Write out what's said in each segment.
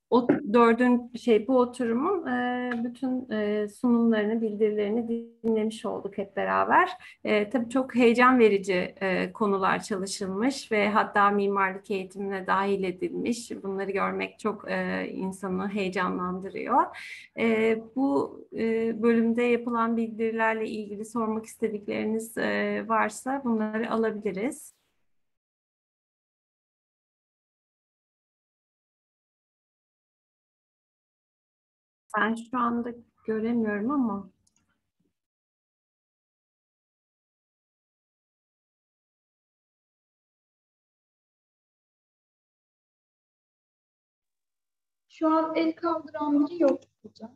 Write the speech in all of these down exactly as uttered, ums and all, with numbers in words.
O dördün şey bu oturumun e, bütün e, sunumlarını, bildirilerini dinlemiş olduk hep beraber. E, tabii çok heyecan verici e, konular çalışılmış ve hatta mimarlık eğitimine dahil edilmiş. Bunları görmek çok e, insanı heyecanlandırıyor. E, bu e, bölümde yapılan bildirilerle ilgili sormak istedikleriniz e, varsa bunları alabiliriz. Ben şu anda göremiyorum ama. Şu an el kaldıran biri yok hocam.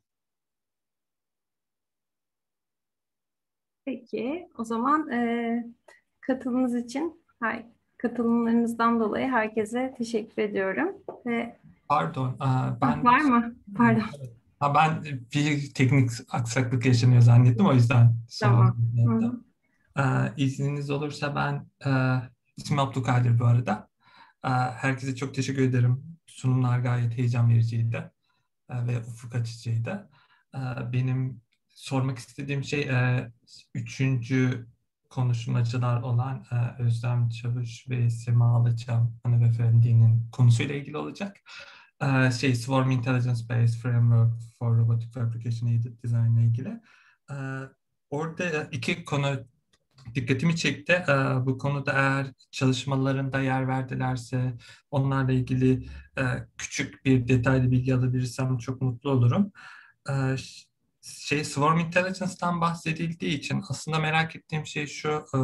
Peki, o zaman e, katılımınız için, hay, katılımlarınızdan dolayı herkese teşekkür ediyorum. Ve Pardon, aa, ah, ben var mı? Pardon. ha, ben bir teknik aksaklık yaşanıyor zannettim, o yüzden Tamam. sordum. Hı hı. Ee, izniniz olursa ben e, ismim Abdülkadir bu arada. Ee, herkese çok teşekkür ederim. Sunumlar gayet heyecan vericiydi e, ve ufuk açıcıydı. Ee, benim sormak istediğim şey e, üçüncü konuşmacılar olan e, Özlem Çavuş ve Sema Alıçam hanımefendinin konusuyla ilgili olacak. Ee, şey Swarm Intelligence Based Framework for Robotic Fabrication Aided Design ile ilgili. Ee, orada iki konu dikkatimi çekti. Ee, bu konuda eğer çalışmalarında yer verdilerse onlarla ilgili e, küçük bir detaylı bilgi alabilirsem çok mutlu olurum. Ee, ş- şey Swarm Intelligence'dan bahsedildiği için aslında merak ettiğim şey şu. e,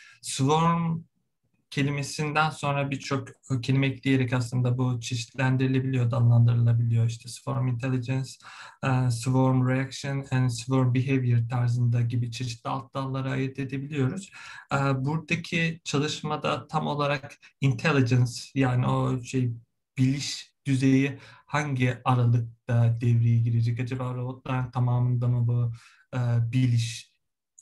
Swarm kelimesinden sonra birçok kelime ekleyerek aslında bu çeşitlendirilebiliyor, dallandırılabiliyor. İşte swarm intelligence, e, swarm reaction and swarm behavior tarzında gibi çeşitli alt dallara ayırt edebiliyoruz. E, Buradaki çalışmada tam olarak intelligence, yani o şey biliş düzeyi hangi aralıkta devreye girecek? Acaba robotların tamamında mı bu e, biliş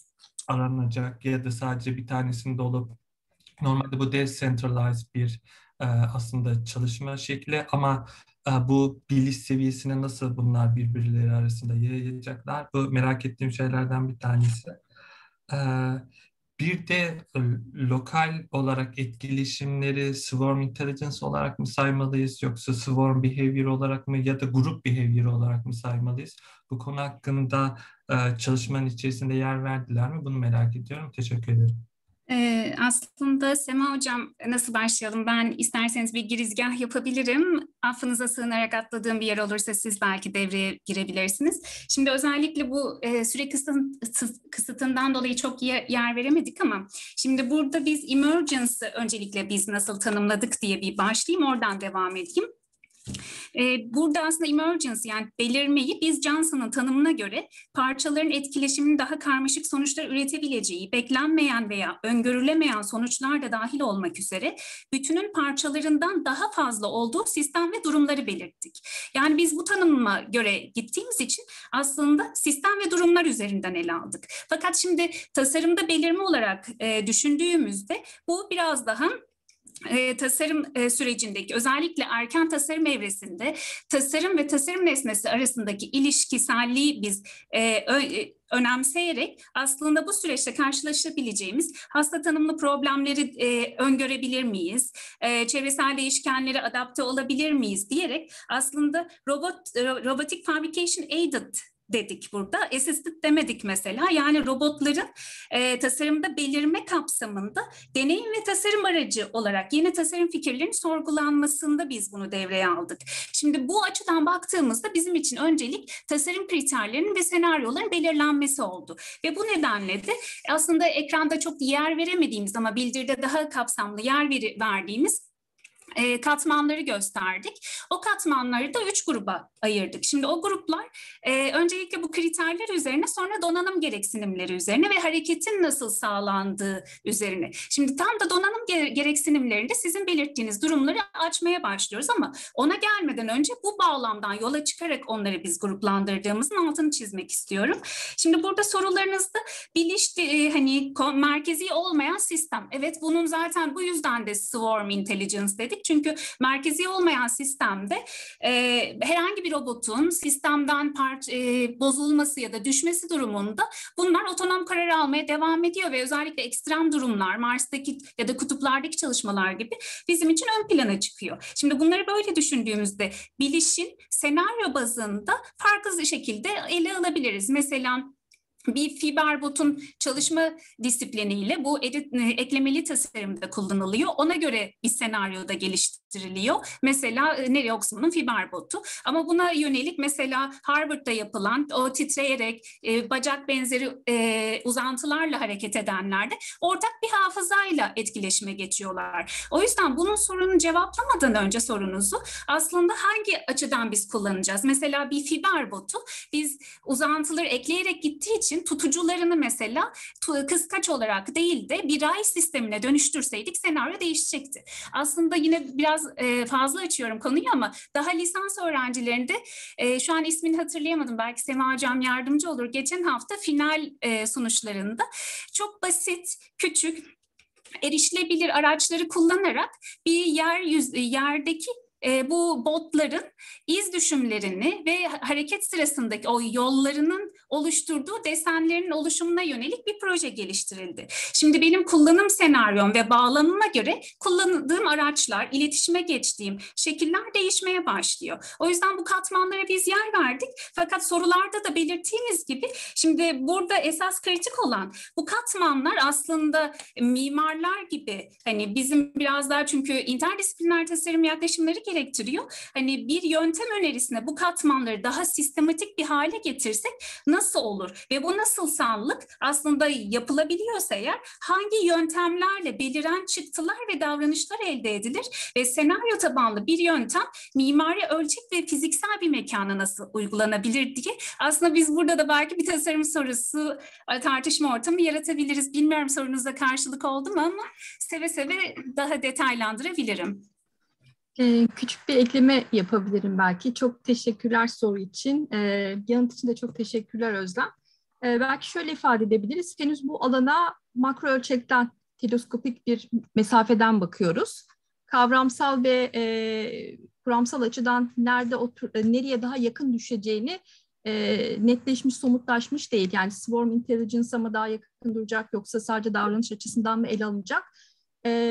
aranacak ya da sadece bir tanesinde olup normalde bu decentralized bir e, aslında çalışma şekli ama e, bu biliş seviyesine nasıl bunlar birbirleri arasında yayacaklar? Bu merak ettiğim şeylerden bir tanesi. E, Bir de e, lokal olarak etkileşimleri swarm intelligence olarak mı saymalıyız yoksa swarm behavior olarak mı ya da grup behavior olarak mı saymalıyız? Bu konu hakkında e, çalışmanın içerisinde yer verdiler mi? Bunu merak ediyorum. Teşekkür ederim. Ee, aslında Sema Hocam, nasıl başlayalım? Ben isterseniz bir girizgah yapabilirim. Affınıza sığınarak atladığım bir yer olursa siz belki devreye girebilirsiniz. Şimdi özellikle bu e, süre kısıtın, kısıtından dolayı çok yer, yer veremedik ama şimdi burada biz emergence'ı öncelikle biz nasıl tanımladık diye bir başlayayım, oradan devam edeyim. Ee, burada aslında emergence, yani belirmeyi biz Johnson'ın tanımına göre parçaların etkileşiminin daha karmaşık sonuçlar üretebileceği, beklenmeyen veya öngörülemeyen sonuçlar da dahil olmak üzere bütünün parçalarından daha fazla olduğu sistem ve durumları belirttik. Yani biz bu tanıma göre gittiğimiz için aslında sistem ve durumlar üzerinden ele aldık. Fakat şimdi tasarımda belirme olarak e, düşündüğümüzde bu biraz daha E, tasarım e, sürecindeki, özellikle erken tasarım evresinde tasarım ve tasarım nesnesi arasındaki ilişkiselliği biz e, ö, e, önemseyerek aslında bu süreçte karşılaşabileceğimiz hasta tanımlı problemleri e, öngörebilir miyiz? E, çevresel değişkenlere adapte olabilir miyiz diyerek aslında robot robotic fabrication aided dedik burada. Assisted demedik mesela. Yani robotların e, tasarımda belirme kapsamında deneyim ve tasarım aracı olarak yeni tasarım fikirlerinin sorgulanmasında biz bunu devreye aldık. Şimdi bu açıdan baktığımızda bizim için öncelik tasarım kriterlerinin ve senaryoların belirlenmesi oldu. Ve bu nedenle de aslında ekranda çok yer veremediğimiz ama bildiride daha kapsamlı yer verdiğimiz E, katmanları gösterdik. O katmanları da üç gruba ayırdık. Şimdi o gruplar e, öncelikle bu kriterler üzerine, sonra donanım gereksinimleri üzerine ve hareketin nasıl sağlandığı üzerine. Şimdi tam da donanım ge- gereksinimlerinde sizin belirttiğiniz durumları açmaya başlıyoruz ama ona gelmeden önce bu bağlamdan yola çıkarak onları biz gruplandırdığımızın altını çizmek istiyorum. Şimdi burada sorularınızda biliş e, hani merkezi olmayan sistem. Evet, bunun zaten bu yüzden de swarm intelligence dedik. Çünkü merkezi olmayan sistemde e, herhangi bir robotun sistemden part, e, bozulması ya da düşmesi durumunda bunlar otonom karar almaya devam ediyor ve özellikle ekstrem durumlar, Mars'taki ya da kutuplardaki çalışmalar gibi bizim için ön plana çıkıyor. Şimdi bunları böyle düşündüğümüzde bilişin senaryo bazında farklı şekilde ele alabiliriz. Mesela bir fiberbotun çalışma disipliniyle bu edit, eklemeli tasarımda kullanılıyor. Ona göre bir senaryoda geliştiriliyor. Mesela Neri Oxman'ın fiberbotu. Ama buna yönelik mesela Harvard'da yapılan o titreyerek e, bacak benzeri e, uzantılarla hareket edenlerde ortak bir hafızayla etkileşime geçiyorlar. O yüzden bunun sorununu cevaplamadan önce sorunuzu aslında hangi açıdan biz kullanacağız? Mesela bir fiberbotu biz uzantıları ekleyerek gittiği için tutucularını mesela kıskaç olarak değil de bir ray sistemine dönüştürseydik senaryo değişecekti. Aslında yine biraz fazla açıyorum konuyu ama daha lisans öğrencilerinde şu an ismini hatırlayamadım, belki Sema Hocam yardımcı olur. Geçen hafta final sonuçlarında çok basit, küçük, erişilebilir araçları kullanarak bir yer yüz, yerdeki E, bu botların iz düşümlerini ve hareket sırasındaki o yollarının oluşturduğu desenlerin oluşumuna yönelik bir proje geliştirildi. Şimdi benim kullanım senaryom ve bağlamıma göre kullandığım araçlar, iletişime geçtiğim şekiller değişmeye başlıyor. O yüzden bu katmanlara biz yer verdik. Fakat sorularda da belirttiğimiz gibi şimdi burada esas kritik olan bu katmanlar aslında mimarlar gibi, hani bizim biraz daha, çünkü interdisipliner tasarım yaklaşımları gerektiriyor. Hani bir yöntem önerisine bu katmanları daha sistematik bir hale getirsek nasıl olur? Ve bu nasılsallık aslında yapılabiliyorsa eğer hangi yöntemlerle beliren çıktılar ve davranışlar elde edilir? Ve senaryo tabanlı bir yöntem mimari ölçek ve fiziksel bir mekana nasıl uygulanabilir diye aslında biz burada da belki bir tasarım sorusu, tartışma ortamı yaratabiliriz. Bilmiyorum sorunuza karşılık oldu mu ama seve seve daha detaylandırabilirim. Ee, küçük bir ekleme yapabilirim belki. Çok teşekkürler soru için. Ee, yanıt için de çok teşekkürler Özlem. Ee, belki şöyle ifade edebiliriz. Henüz bu alana makro ölçekten, teleskopik bir mesafeden bakıyoruz. Kavramsal ve e, kuramsal açıdan nerede otur, nereye daha yakın düşeceğini e, netleşmiş, somutlaşmış değil. Yani swarm intelligence'a mı daha yakın duracak, yoksa sadece davranış açısından mı ele alınacak? E,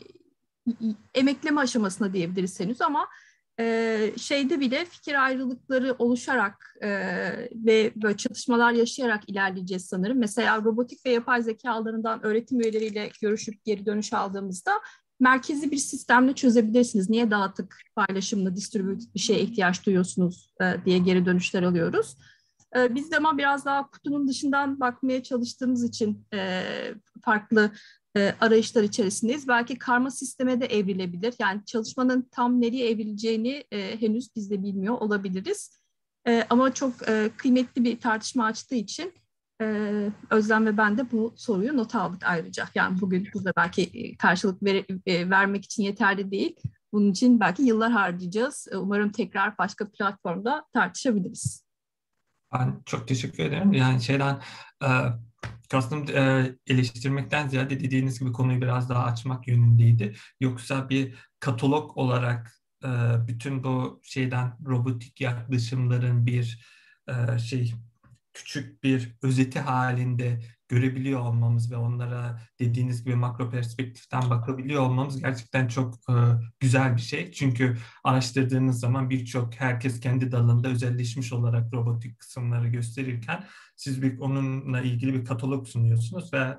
emekleme aşamasında diyebiliriz henüz, ama e, şeyde bile fikir ayrılıkları oluşarak e, ve böyle çatışmalar yaşayarak ilerleyeceğiz sanırım. Mesela robotik ve yapay zeka alanından öğretim üyeleriyle görüşüp geri dönüş aldığımızda merkezi bir sistemle çözebilirsiniz, niye dağıtık, paylaşımlı, distributed bir şeye ihtiyaç duyuyorsunuz e, diye geri dönüşler alıyoruz. E, biz de ama biraz daha kutunun dışından bakmaya çalıştığımız için e, farklı E, arayışlar içerisindeyiz. Belki karma sisteme de evrilebilir. Yani çalışmanın tam nereye evrileceğini e, henüz biz de bilmiyor olabiliriz. E, ama çok e, kıymetli bir tartışma açtığı için e, Özlem ve ben de bu soruyu not aldık ayrıca. Yani bugün burada belki karşılık ver, e, vermek için yeterli değil. Bunun için belki yıllar harcayacağız. E, umarım tekrar başka platformda tartışabiliriz. Ben çok teşekkür ederim. Yani şeyden e, kastım e, eleştirmekten ziyade dediğiniz gibi konuyu biraz daha açmak yönündeydi. Yoksa bir katalog olarak e, bütün bu şeyden robotik yaklaşımların bir e, şey küçük bir özeti halinde görebiliyor olmamız ve onlara dediğiniz gibi makro perspektiften bakabiliyor olmamız gerçekten çok e, güzel bir şey. Çünkü araştırdığınız zaman birçok herkes kendi dalında özelleşmiş olarak robotik kısımları gösterirken siz bir onunla ilgili bir katalog sunuyorsunuz ve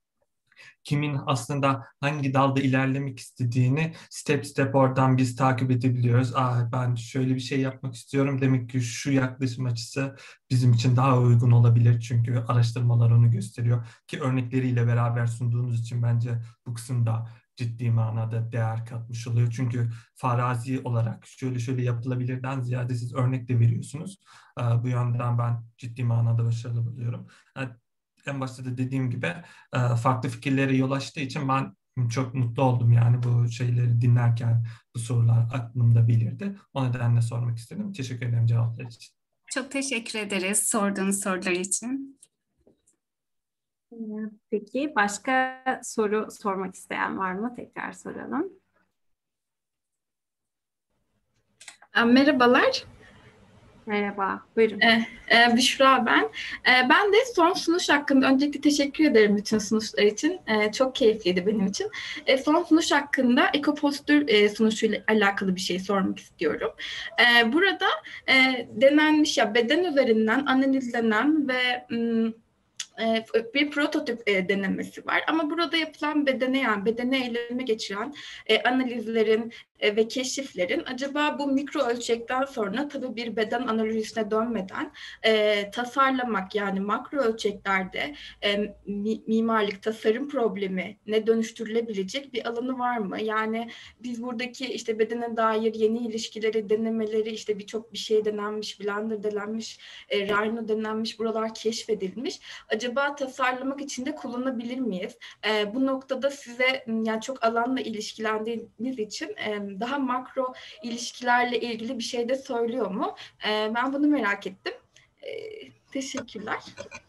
kimin aslında hangi dalda ilerlemek istediğini step step oradan biz takip edebiliyoruz. Aa, ben şöyle bir şey yapmak istiyorum. Demek ki şu yaklaşım açısı bizim için daha uygun olabilir. Çünkü araştırmalar onu gösteriyor. Ki örnekleriyle beraber sunduğunuz için bence bu kısımda ciddi manada değer katmış oluyor. Çünkü farazi olarak şöyle şöyle yapılabilirden ziyade siz örnek de veriyorsunuz. Bu yönden ben ciddi manada başarılı buluyorum. En başta da dediğim gibi farklı fikirlere yol açtığı için ben çok mutlu oldum, yani bu şeyleri dinlerken bu sorular aklımda belirdi. O nedenle sormak istedim. Teşekkür ederim cevaplar için. Çok teşekkür ederiz sorduğunuz sorular için. Peki başka soru sormak isteyen var mı? Tekrar soralım. E, Merhabalar. Merhaba, buyurun. E, e, Büşra ben. E, ben de son sunuş hakkında öncelikle teşekkür ederim bütün sunuşlar için. E, çok keyifliydi benim için. E, son sunuş hakkında ekopostür e, sunuşuyla alakalı bir şey sormak istiyorum. E, burada e, denenmiş ya beden üzerinden analizlenen ve m, e, bir prototip e, denemesi var. Ama burada yapılan bedene yani bedene eyleme geçiren e, analizlerin e, ve keşiflerin acaba bu mikro ölçekten sonra tabii bir beden analizine dönmeden e, tasarlamak yani makro ölçeklerde e, mi, mimarlık tasarım problemi ne dönüştürülebilecek bir alanı var mı? Yani biz buradaki işte bedene dair yeni ilişkileri, denemeleri işte birçok bir şey denenmiş, Blender denenmiş, e, Rhino denenmiş, buralar keşfedilmiş. Acaba tasarlamak için de kullanabilir miyiz? E, bu noktada size yani çok alanla ilişkilendiğiniz için e, daha makro ilişkilerle ilgili bir şey de söylüyor mu? E, ben bunu merak ettim. E, teşekkürler.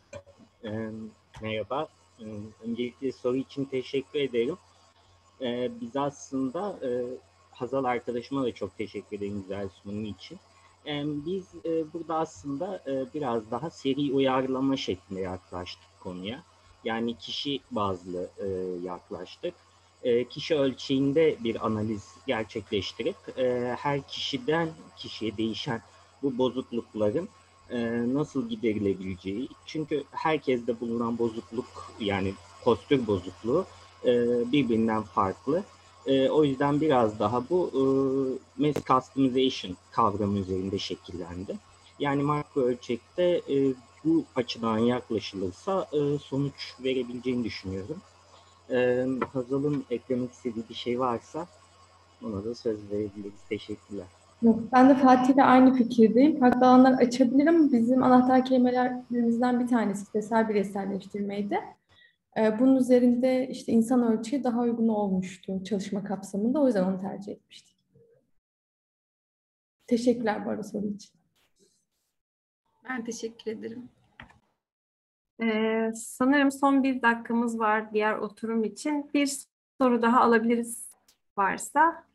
E, merhaba. E, öncelikle soru için teşekkür ederim. E, biz aslında e, Hazal arkadaşıma da çok teşekkür ederim güzel sunumu için. E, biz e, burada aslında e, biraz daha seri uyarlama şeklinde yaklaştık konuya. Yani kişi bazlı e, yaklaştık. E, kişi ölçeğinde bir analiz gerçekleştirip e, her kişiden kişiye değişen bu bozuklukların e, nasıl giderilebileceği. Çünkü herkeste bulunan bozukluk yani postür bozukluğu e, birbirinden farklı. E, o yüzden biraz daha bu e, mass customization kavramı üzerinde şekillendi. Yani makro ölçekte e, bu açıdan yaklaşılırsa e, sonuç verebileceğini düşünüyorum. Ee, Hazal'ın eklemek istediği bir şey varsa ona da söz verebiliriz. Teşekkürler. Yok, ben de Fatih'le aynı fikirdeyim. Farklı alanlar açabilir ama bizim anahtar kelimelerimizden bir tanesi kitlesel bireyselleştirmeydi. Ee, bunun üzerinde işte insan ölçüye daha uygun olmuştu çalışma kapsamında. O yüzden onu tercih etmiştik. Teşekkürler bu arada soru için. Ben teşekkür ederim. Ee, sanırım son bir dakikamız var diğer oturum için. Bir soru daha alabiliriz varsa.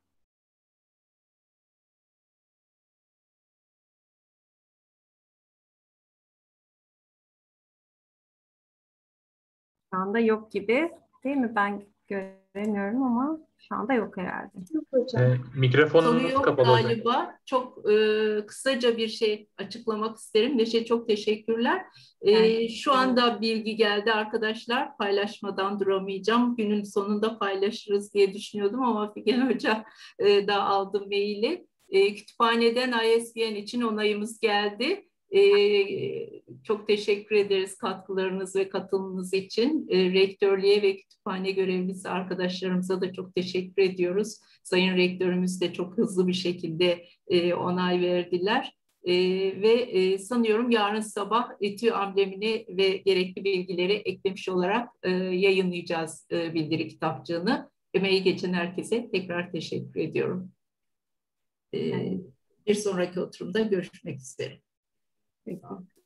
Şu anda yok gibi, değil mi? Ben göremiyorum ama şu anda yok herhalde. Yok hocam. E, mikrofonunuz Soru yok kapalı hocam. galiba. Çok e, kısaca bir şey açıklamak isterim. Neşe çok teşekkürler. E, Evet. şu anda bilgi geldi arkadaşlar. Paylaşmadan duramayacağım. Günün sonunda paylaşırız diye düşünüyordum ama Figen Hoca e, da aldım maili. E, kütüphaneden I S B N için onayımız geldi. Ee, çok teşekkür ederiz katkılarınız ve katılımınız için. Ee, rektörlüğe ve kütüphane görevlisi arkadaşlarımıza da çok teşekkür ediyoruz. Sayın Rektörümüz de çok hızlı bir şekilde e, onay verdiler. E, ve e, sanıyorum yarın sabah etü amblemini ve gerekli bilgileri eklemiş olarak e, yayınlayacağız e, bildiri kitapçığını. Emeği geçen herkese tekrar teşekkür ediyorum. E, bir sonraki oturumda görüşmek üzere. Peki.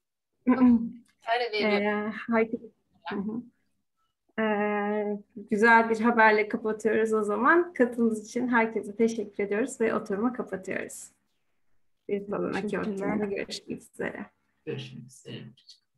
Öyle Ee, haydi. Hı hı. Ee, güzel bir haberle kapatıyoruz o zaman. Katıldığınız için herkese teşekkür ediyoruz ve oturumu kapatıyoruz. Bir sonraki oturumda görüşmek üzere. Görüşmek üzere.